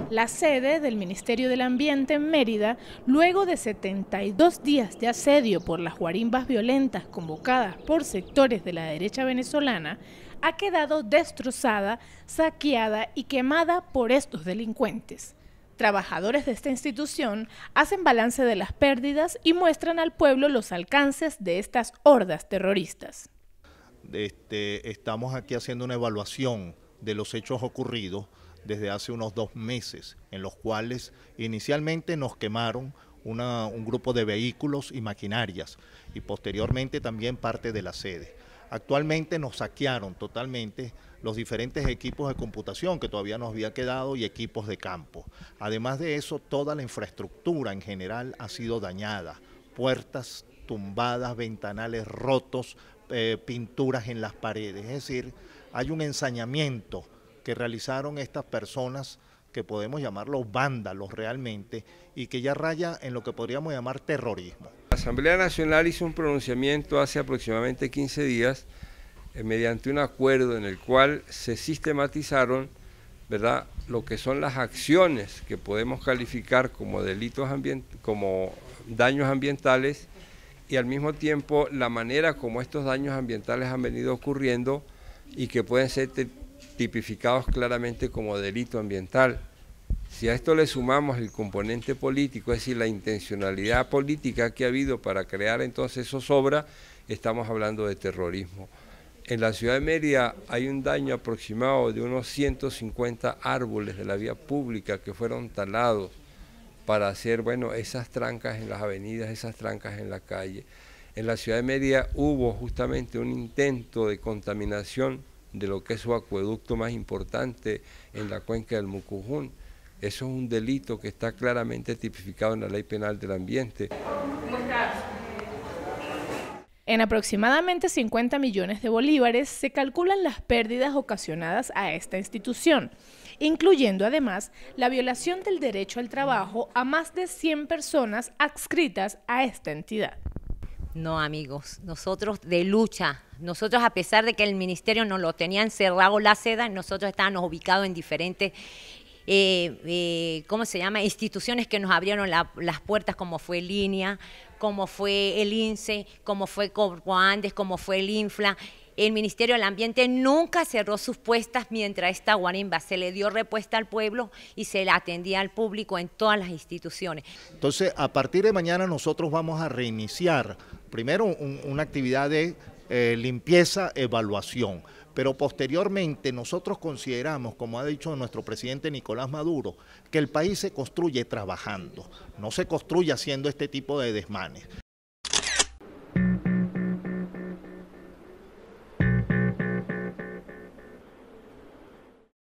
La sede del Ministerio del Ambiente en Mérida, luego de 72 días de asedio por las guarimbas violentas convocadas por sectores de la derecha venezolana, ha quedado destrozada, saqueada y quemada por estos delincuentes. Trabajadores de esta institución hacen balance de las pérdidas y muestran al pueblo los alcances de estas hordas terroristas. Estamos aquí haciendo una evaluación de los hechos ocurridos desde hace unos 2 meses, en los cuales inicialmente nos quemaron un grupo de vehículos y maquinarias y posteriormente también parte de la sede. Actualmente nos saquearon totalmente los diferentes equipos de computación que todavía nos había quedado y equipos de campo. Además de eso, toda la infraestructura en general ha sido dañada, puertas tumbadas, ventanales rotos, pinturas en las paredes, es decir, hay un ensañamiento que realizaron estas personas que podemos llamarlos vándalos realmente y que ya raya en lo que podríamos llamar terrorismo. La Asamblea Nacional hizo un pronunciamiento hace aproximadamente 15 días mediante un acuerdo en el cual se sistematizaron, ¿verdad?, lo que son las acciones que podemos calificar como delitos como daños ambientales y al mismo tiempo la manera como estos daños ambientales han venido ocurriendo y que pueden ser tipificados claramente como delito ambiental. Si a esto le sumamos el componente político, es decir, la intencionalidad política que ha habido para crear entonces zozobra, estamos hablando de terrorismo. En la ciudad de Mérida hay un daño aproximado de unos 150 árboles de la vía pública que fueron talados para hacer, bueno, esas trancas en las avenidas, esas trancas en la calle. En la ciudad de Mérida hubo justamente un intento de contaminación de lo que es su acueducto más importante en la cuenca del Mucujún. Eso es un delito que está claramente tipificado en la Ley Penal del Ambiente. En aproximadamente 50 millones de bolívares se calculan las pérdidas ocasionadas a esta institución, incluyendo además la violación del derecho al trabajo a más de 100 personas adscritas a esta entidad. No, amigos, nosotros de lucha, nosotros a pesar de que el ministerio nos lo tenía encerrado la seda, nosotros estábamos ubicados en diferentes instituciones que nos abrieron las puertas, como fue Línea, como fue el INSE, como fue Corpoandes, como fue el INFLA. El Ministerio del Ambiente nunca cerró sus puestas mientras esta guarimba se le dio respuesta al pueblo y se le atendía al público en todas las instituciones. Entonces, a partir de mañana nosotros vamos a reiniciar primero una actividad de limpieza, evaluación, pero posteriormente nosotros consideramos, como ha dicho nuestro presidente Nicolás Maduro, que el país se construye trabajando, no se construye haciendo este tipo de desmanes.